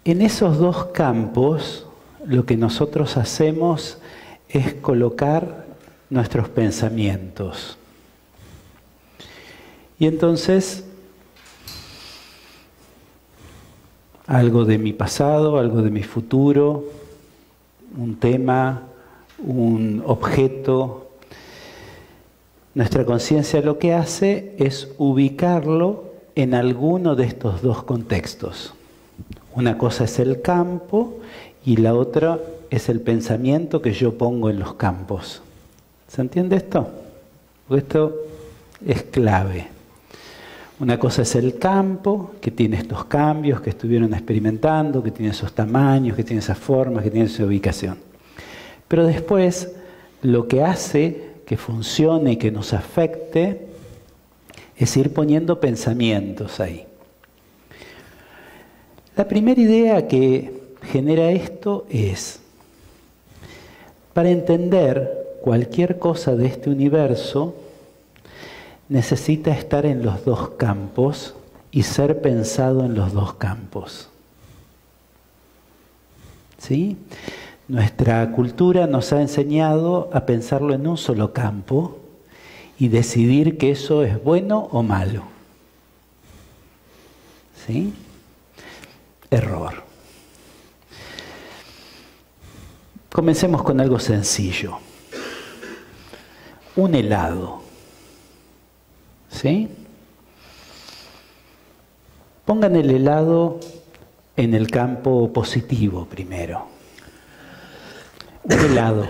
En esos dos campos, lo que nosotros hacemos es colocar nuestros pensamientos. Y entonces, algo de mi pasado, algo de mi futuro, un tema, un objeto. Nuestra conciencia lo que hace es ubicarlo en alguno de estos dos contextos. Una cosa es el campo y la otra es el pensamiento que yo pongo en los campos. ¿Se entiende esto? Porque esto es clave. Una cosa es el campo, que tiene estos cambios que estuvieron experimentando, que tiene esos tamaños, que tiene esas formas, que tiene esa ubicación. Pero después, lo que hace que funcione y que nos afecte es ir poniendo pensamientos ahí. La primera idea que genera esto es, para entender cualquier cosa de este universo, necesita estar en los dos campos y ser pensado en los dos campos. ¿Sí? Nuestra cultura nos ha enseñado a pensarlo en un solo campo y decidir que eso es bueno o malo. ¿Sí? Error. Comencemos con algo sencillo. Un helado. ¿Sí? Pongan el helado en el campo positivo primero. Un helado.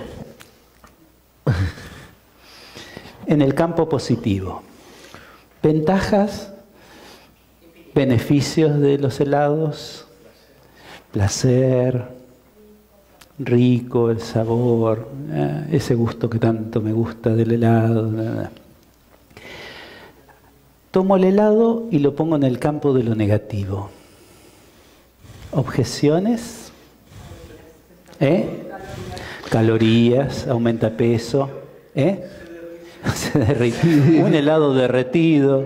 En el campo positivo. Ventajas, beneficios de los helados, placer, rico, el sabor, ese gusto que tanto me gusta del helado. Tomo el helado y lo pongo en el campo de lo negativo. Objeciones, calorías, aumenta peso, se derrite. Un helado derretido.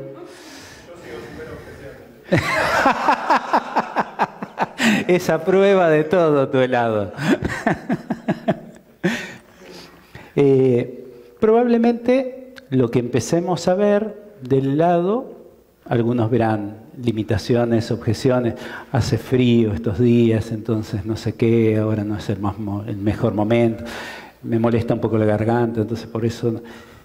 Esa prueba de todo tu helado. Probablemente lo que empecemos a ver del helado, algunos verán limitaciones, objeciones, hace frío estos días, entonces no sé qué, ahora no es el mejor momento, me molesta un poco la garganta, entonces por eso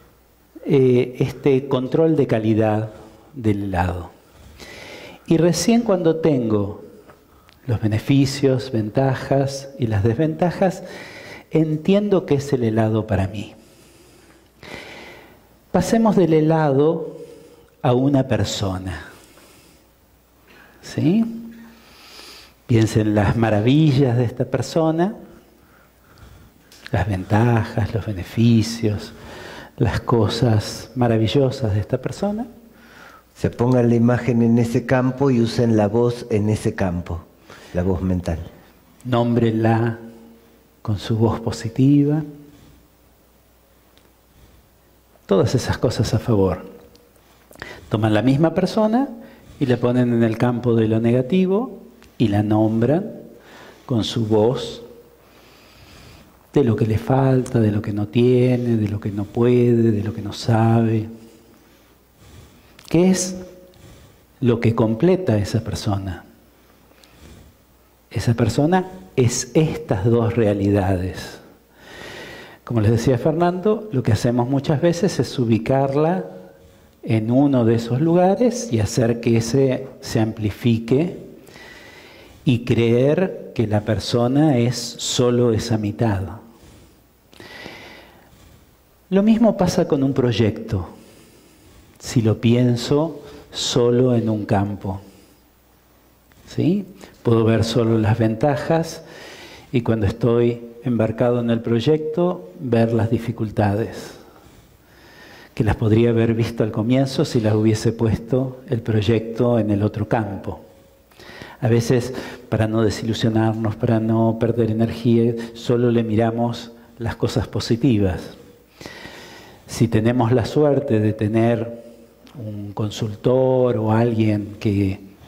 este control de calidad del helado. Y recién cuando tengo los beneficios, ventajas y las desventajas, entiendo qué es el helado para mí. Pasemos del helado a una persona. ¿Sí? Piensen en las maravillas de esta persona, las ventajas, los beneficios, las cosas maravillosas de esta persona. Se pongan la imagen en ese campo y usen la voz en ese campo, la voz mental. Nómbrenla con su voz positiva. Todas esas cosas a favor. Toman la misma persona y la ponen en el campo de lo negativo y la nombran con su voz de lo que le falta, de lo que no tiene, de lo que no puede, de lo que no sabe. ¿Qué es lo que completa a esa persona? Esa persona es estas dos realidades. Como les decía Fernando, lo que hacemos muchas veces es ubicarla en uno de esos lugares y hacer que ese se amplifique y creer que la persona es solo esa mitad. Lo mismo pasa con un proyecto, si lo pienso solo en un campo. ¿Sí? Puedo ver solo las ventajas y cuando estoy embarcado en el proyecto, ver las dificultades, que las podría haber visto al comienzo si las hubiese puesto el proyecto en el otro campo. A veces, para no desilusionarnos, para no perder energía, solo le miramos las cosas positivas. Si tenemos la suerte de tener un consultor o alguien que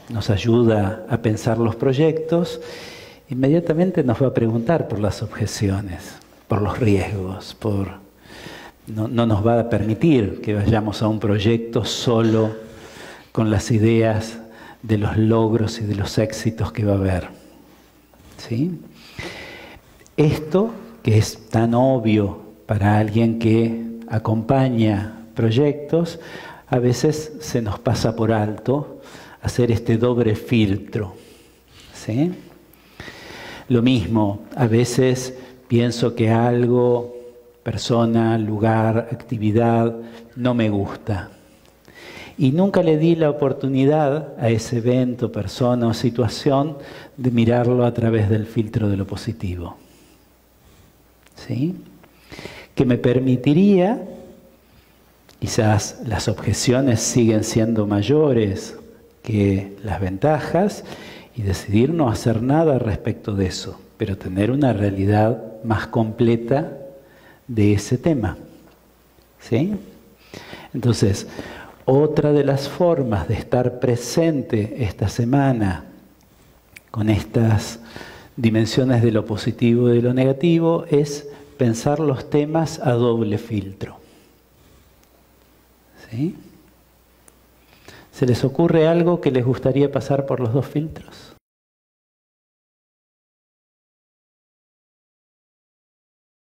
nos ayuda a pensar los proyectos, inmediatamente nos va a preguntar por las objeciones, por los riesgos, no nos va a permitir que vayamos a un proyecto solo con las ideas de los logros y de los éxitos que va a haber. ¿Sí? Esto, que es tan obvio para alguien que acompaña proyectos, a veces se nos pasa por alto hacer este doble filtro. ¿Sí? Lo mismo, a veces pienso que algo, persona, lugar, actividad, no me gusta. Y nunca le di la oportunidad a ese evento, persona o situación de mirarlo a través del filtro de lo positivo. ¿Sí? Que me permitiría, quizás las objeciones siguen siendo mayores que las ventajas, y decidir no hacer nada respecto de eso, pero tener una realidad más completa de ese tema. ¿Sí? Entonces, otra de las formas de estar presente esta semana con estas dimensiones de lo positivo y de lo negativo es pensar los temas a doble filtro. ¿Sí? ¿Se les ocurre algo que les gustaría pasar por los dos filtros?